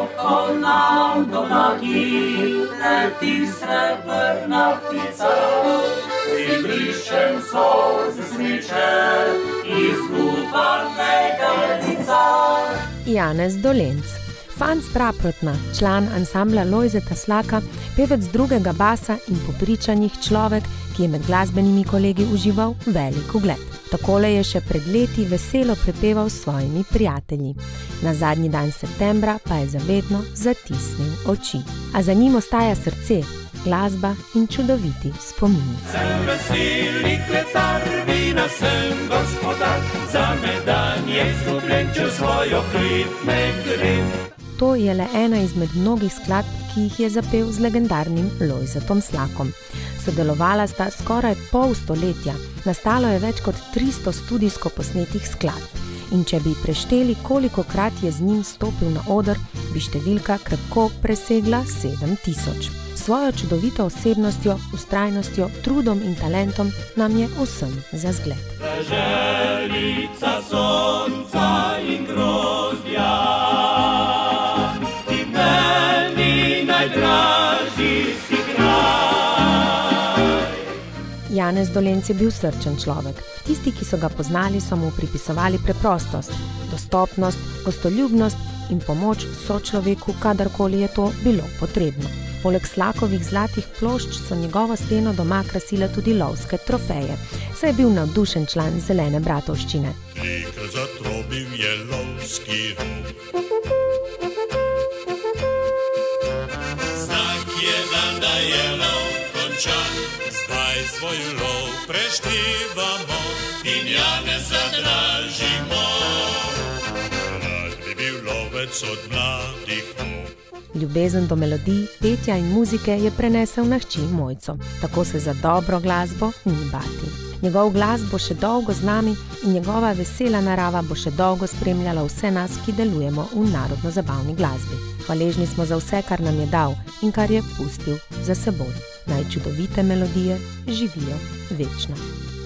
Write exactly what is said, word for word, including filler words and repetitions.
Visoko nam do blagi leti srebrna ptica, si brišem solze sreče izgubanega lica. Janez Dolenc, fant z Praprotna, član ansambla Lojzeta Slaka, pevec drugega basa in po pričanjih človek, ki je med glasbenimi kolegi užival velik ugled. Takole je še pred leti veselo prepeval s svojimi prijatelji. Na zadnji dan septembra pa je zavedno zatisnil oči. A za njim ostaja srce, glasba in čudoviti spomini. Sem veseli kletar, vina sem gospodar, za me dan je izgubljen, če svojo krit ne grem. To je le ena izmed mnogih skladb, ki jih je zapel z legendarnim Lojzetom Slakom. Sodelovala sta skoraj pol stoletja, nastalo je več kot tristo studijsko posnetih skladb. In če bi prešteli, kolikokrat je z njim stopil na oder, bi številka krepko presegla sedem tisoč. Svojo čudovito osebnostjo, vztrajnostjo, trudom in talentom nam je vsem za zgled. Želica sonca in grozdja, ti meni najdražji si kraj. Janez Dolenc je bil srčen človek. Tisti, ki so ga poznali, so mu pripisovali preprostost, dostopnost, gostoljubnost in pomoč sočloveku, kadarkoli je to bilo potrebno. Poleg Slakovih zlatih plošč so njegovo steno doma krasile tudi lovske trofeje, saj je bil navdušen član Zelene bratovščine. Nekaj zatrobil je lovski rov. Znak je dan, da je lov končan, zdaj svoj lov preštivamo in Janeza dražimo. Rad bi bil lovec od mladih nov. Ljubezen do melodij, petja in muzike je prenesel na hči Mojco. Tako se za dobro glasbo ni bati. Njegov glas bo še dolgo z nami in njegova vesela narava bo še dolgo spremljala vse nas, ki delujemo v narodno-zabavni glasbi. Hvaležni smo za vse, kar nam je dal in kar je pustil za seboj. Naj čudovite melodije živijo večno.